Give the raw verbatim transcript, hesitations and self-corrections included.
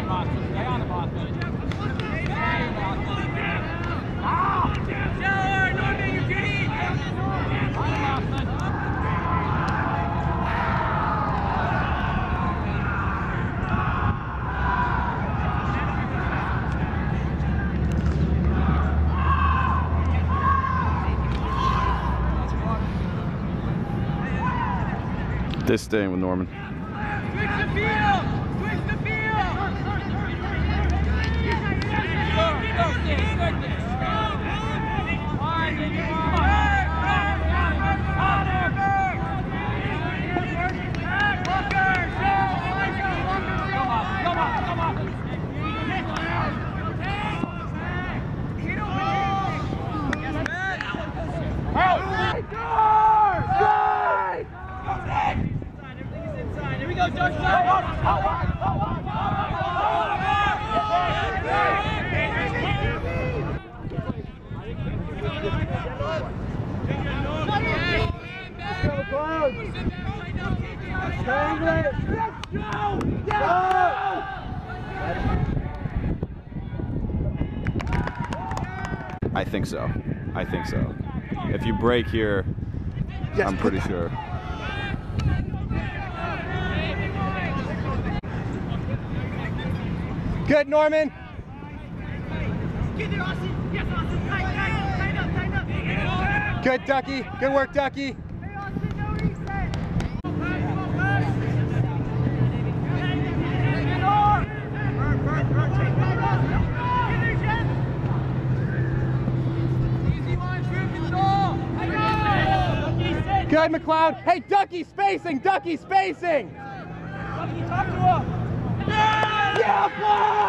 This staying with Norman. Switch the field! Switch the field! Go, Darkside! I think so. I think so. If you break here, I'm pretty sure. Good, Norman. Good, Ducky. Good work, Ducky. Good, McLeod. Hey, Ducky spacing. Ducky spacing. Ducky, talk to him. Yeah, boy!